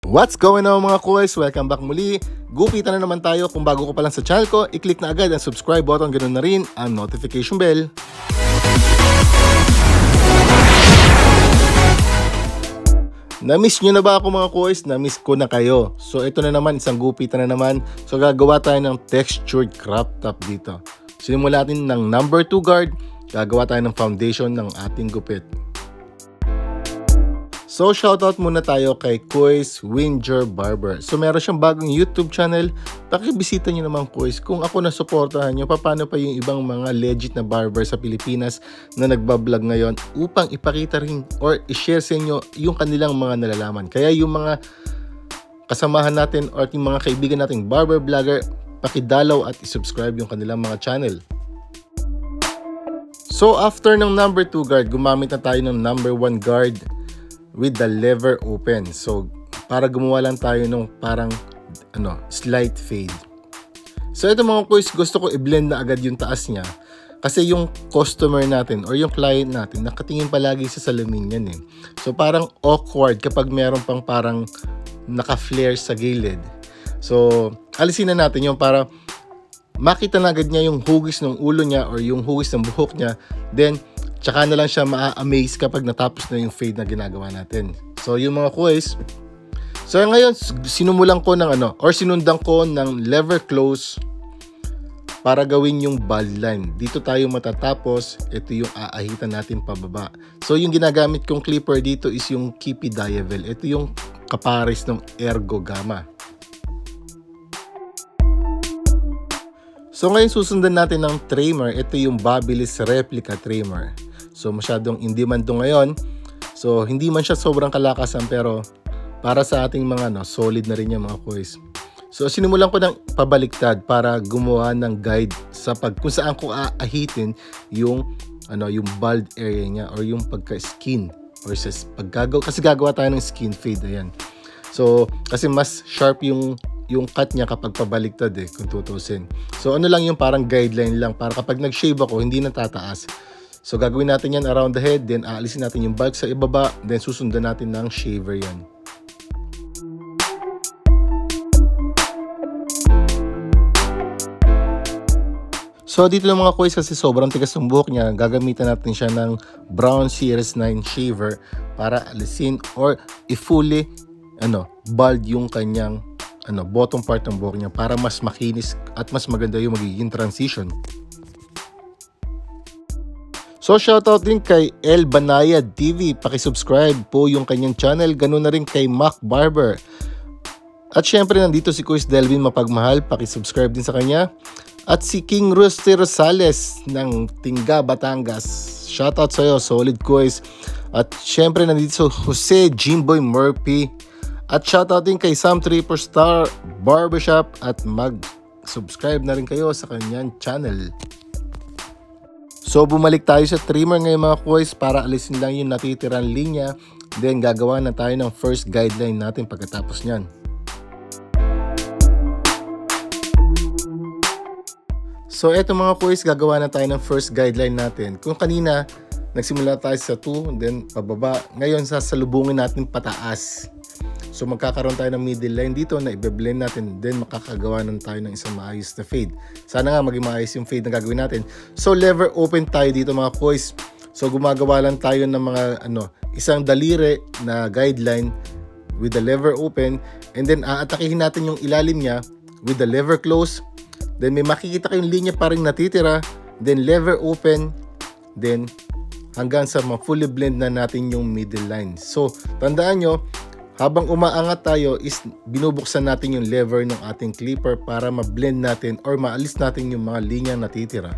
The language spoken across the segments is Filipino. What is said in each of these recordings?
What's going on mga kuys? Welcome back muli. Gupitan na naman tayo. Kung bago ko pa lang sa channel ko, i-click na agad ang subscribe button, ganoon na rin ang notification bell. Na-miss nyo na ba ako mga kuys? Na-miss ko na kayo. So ito na naman, isang gupitan na naman. So gagawa tayo ng textured crop top dito. Sinimula natin ng number 2 guard. Gagawa tayo ng foundation ng ating gupit. So shoutout muna tayo kay Kuys Winger Barber. So meron siyang bagong YouTube channel. Pakibisita nyo naman Kuys. Kung ako nasuportahan nyo, paano pa yung ibang mga legit na barber sa Pilipinas na nagbablog ngayon upang ipakita rin or i-share sa inyo yung kanilang mga nalalaman. Kaya yung mga kasamahan natin or yung mga kaibigan nating barber vlogger, pakidalaw at i-subscribe yung kanilang mga channel. So after ng number 2 guard, gumamit na tayo ng number 1 guard with the lever open. So para gumawa lang tayo ng parang slight fade. So ito mga kuys, gusto ko i-blend na agad yung taas niya kasi yung customer natin or yung client natin nakatingin palagi sa salamin yan eh. So parang awkward kapag meron pang parang naka-flare sa gilid. So alisin na natin yung para makita na agad niya yung hugis ng ulo niya or yung hugis ng buhok niya. Then tsaka na lang siya ma-amaze kapag natapos na yung fade na ginagawa natin. So yung mga kuys. So ngayon sinumulan ko ng sinundan ko ng lever close para gawin yung bald line. Dito tayo matatapos. Ito yung aahitan natin pababa. So yung ginagamit kong clipper dito is yung Kipi Diavel. Ito yung kapares ng Ergo Gamma. So ngayon susundan natin ng trimmer. Ito yung Babyliss Replica Trimmer. So masyadong in demand to ngayon. So hindi man siya sobrang kalakasan pero para sa ating mga solid na rin yung mga kuys. So sinimulan ko ng pabaliktad para gumawa ng guide sa kung saan ko aahitin yung yung bald area niya or yung pagka-skin or sa kasi gagawa tayo ng skin fade ayan. So kasi mas sharp yung cut niya kapag pabaliktad kung tutusin. So lang yung parang guideline lang para kapag nag-shave ako hindi natataas. So gagawin natin yan around the head, then aalisin natin yung bulk sa ibaba, then susundan natin ng shaver yan. So dito lang mga kuys kasi sobrang tigas ng buhok niya, gagamitan natin siya ng Brown Series 9 shaver para alisin or i-fully bald yung kanyang bottom part ng buhok niya para mas makinis at mas maganda yung magiging transition. So shoutout din kay El Banayad TV, paki-subscribe po yung kanyang channel, ganoon na rin kay Mac Barber. At syempre nandito si Kuys Delvin Mapagmahal, paki-subscribe din sa kanya. At si King Rusty Rosales ng Tinga, Batangas. Shoutout sa iyo, solid Kuys. At syempre nandito si Jose Jimboy Murphy. At shoutout din kay Sam Tripper Star Barbershop at mag-subscribe na rin kayo sa kanyang channel. So bumalik tayo sa trimmer ngayon mga kuys para alisin lang yung natitirang linya. Then gagawa na tayo ng first guideline natin pagkatapos nyan. So eto mga kuys, gagawa na tayo ng first guideline natin. Kung kanina nagsimula tayo sa 2 then pababa, ngayon sasalubungin natin pataas. So magkakaroon tayo ng middle line dito na i-blend natin, then makakagawa na tayo ng isang maayos na fade. Sana nga maging maayos yung fade na gagawin natin. So lever open tayo dito mga kuys. So gumagawa lang tayo ng mga isang daliri na guideline with the lever open, and then aatakihin natin yung ilalim niya with the lever close. Then may makikita kayong linya pa ring natitira, then lever open, then hanggang sa ma-fully blend na natin yung middle line. So tandaan nyo, habang umaangat tayo is binubuksan natin yung lever ng ating clipper para ma-blend natin or maalis natin yung mga linyang natitira.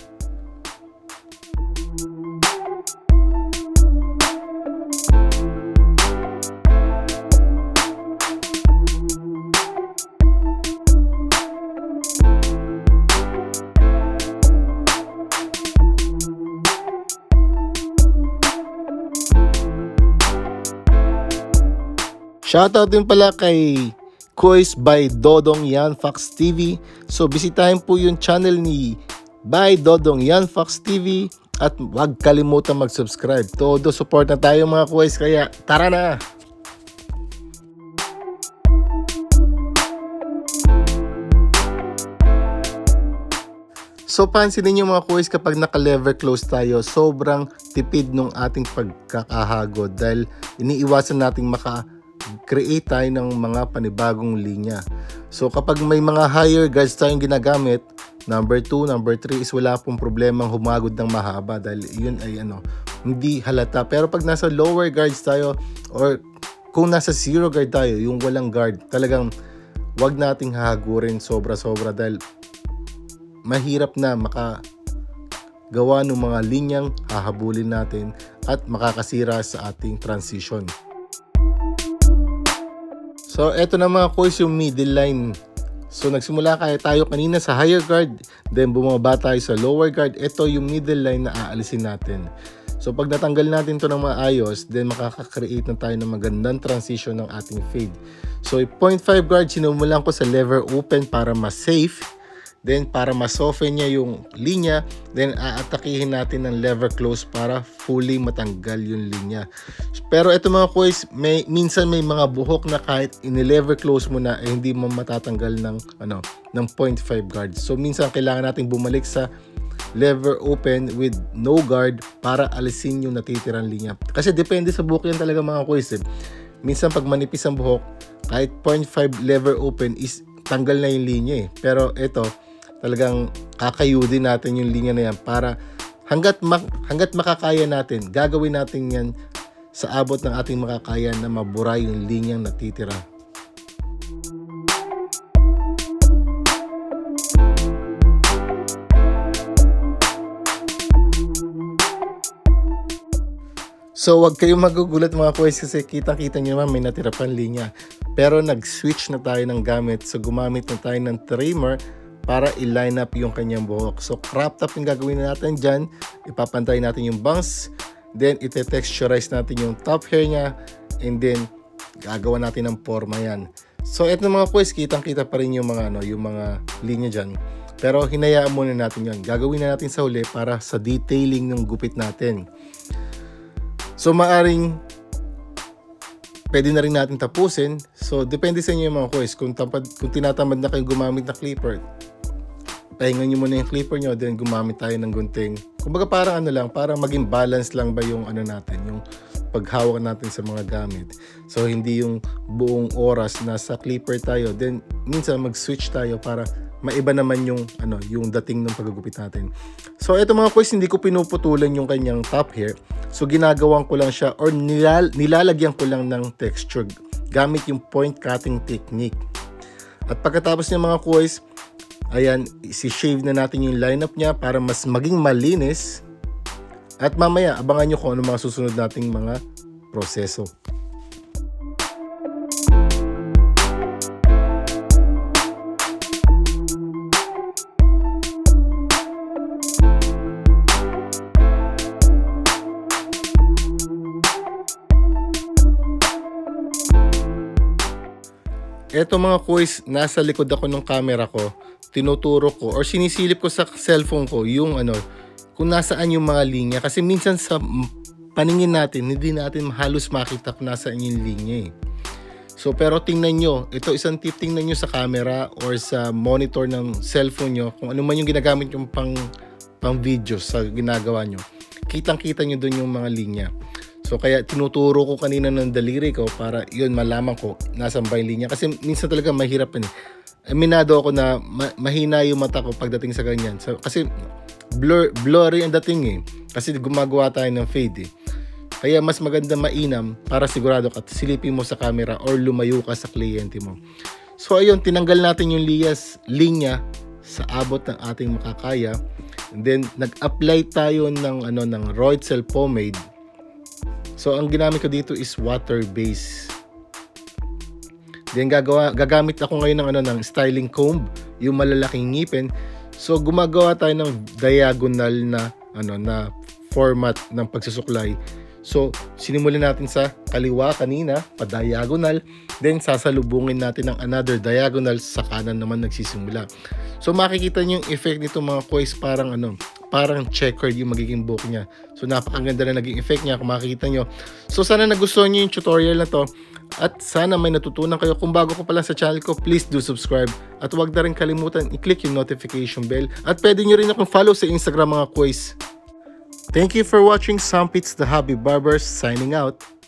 Shoutout din pala kay Kuys by Dodong Yan Fox TV. So bisitahin po yung channel ni by Dodong Yan Fox TV at huwag kalimutan mag-subscribe. Todo support na tayo mga kuys, kaya tara na! So pansinin nyo mga kuys, kapag naka-lever close tayo, sobrang tipid nung ating pagkakahagod dahil iniiwasan nating maka-create tayo ng mga panibagong linya. So kapag may mga higher guards tayong ginagamit, number 2, number 3 is wala pong problemang humagod ng mahaba dahil yun ay hindi halata. Pero pag nasa lower guards tayo or kung nasa zero guard tayo, yung walang guard, talagang wag nating hahagurin sobra-sobra dahil mahirap na makagawa ng mga linyang hahabulin natin at makakasira sa ating transition. So eto na mga kuys, yung middle line. So nagsimula tayo kanina sa higher guard, then bumaba tayo sa lower guard. Ito yung middle line na aalisin natin. So pag natanggal natin to ng maayos, then makaka-create na tayo ng magandang transition ng ating fade. So 0.5 guard, sinumulan ko sa lever open para mas safe. Then para ma-soften niya yung linya, then aatakihin natin ng lever close para fully matanggal yung linya. Pero ito mga kuys, minsan may mga buhok na kahit in-lever close mo na hindi mo matatanggal ng 0.5 guard. So minsan kailangan natin bumalik sa lever open with no guard para alisin yung natitirang linya. Kasi depende sa buhok yan talaga mga kuys. Minsan pag manipis ang buhok, kahit 0.5 lever open is tanggal na yung linya eh. Pero ito, talagang kakayudin natin yung linya na yan para hanggat makakaya natin, gagawin natin yan sa abot ng ating makakaya na mabura yung linyang natitira. So wag kayong magugulat mga kuys kasi kitang-kita nyo naman may natira pang linya. Pero nag-switch na tayo ng gamit. So gumamit na tayo ng trimmer para i-line up yung kanyang buhok. So crop top yung gagawin natin dyan. Ipapantay natin yung bangs. Then ite-texturize natin yung top hair niya. And then gagawa natin ng forma yan. So eto mga kuys, kitang-kita pa rin yung mga, yung mga linya dyan. Pero hinayaan muna natin yun. Gagawin na natin sa huli para sa detailing ng gupit natin. So maaring pwede na rin natin tapusin. So depende sa inyo mga kuys. Kung tinatamad na kayong gumamit ng clipper, pahingan nyo muna yung clipper nyo, then gumamit tayo ng gunting. Kumbaga parang parang maging balance lang ba yung natin, yung paghawak natin sa mga gamit. So hindi yung buong oras nasa clipper tayo, then minsan mag-switch tayo para maiba naman yung yung dating ng paggugupit natin. So eto mga kuys, hindi ko pinuputulan yung kanyang top hair. So ginagawan ko lang siya or nilalagyan ko lang ng texture gamit yung point cutting technique. At pagkatapos niya mga kuys, ayan, si-shave na natin yung lineup niya para mas maging malinis. At mamaya abangan nyo kung ano mga susunod nating mga proseso. Eto mga kuys, nasa likod ako ng camera ko, tinuturo ko or sinisilip ko sa cellphone ko yung kung nasaan yung mga linya. Kasi minsan sa paningin natin, hindi natin halos makita kung nasaan yung linya eh. So pero tingnan nyo, ito isang tip, tingnan nyo sa camera or sa monitor ng cellphone nyo, kung ano man yung ginagamit yung pang video sa ginagawa nyo. Kitang-kita nyo dun yung mga linya. So kaya tinuturo ko kanina ng daliri ko para yun malaman ko nasaan ba yung linya. Kasi minsan talaga mahirap yun eh. Aminado ako na mahina yung mata ko pagdating sa ganyan. So, kasi blurry ang dating eh. Kasi gumagawa tayo ng fade eh. Kaya mas maganda mainam para sigurado ka silipin mo sa camera or lumayo ka sa kliyente mo. So ayun, tinanggal natin yung linya sa abot ng ating makakaya. And then nag-apply tayo ng Royal pomade. So ang ginamit ko dito is water base. Then gagamit ako ngayon ng styling comb, yung malalaking ngipin. So gumagawa tayo ng diagonal na format ng pagsusuklay. So sinimulan natin sa kaliwa kanina, pa-diagonal, then sasalubungin natin ng another diagonal, sa kanan naman nagsisimula. So makikita niyo yung effect nito mga kuys, parang checkered yung magiging buhok niya. So napakaganda na naging effect niya kung makikita nyo. So sana nagustuhan nyo yung tutorial na to. At sana may natutunan kayo. Kung bago ko pa lang sa channel ko, please do subscribe. At huwag na rin kalimutan i-click yung notification bell. At pwede nyo rin akong follow sa Instagram mga quiz. Thank you for watching. Sampits the Hobby Barbers signing out.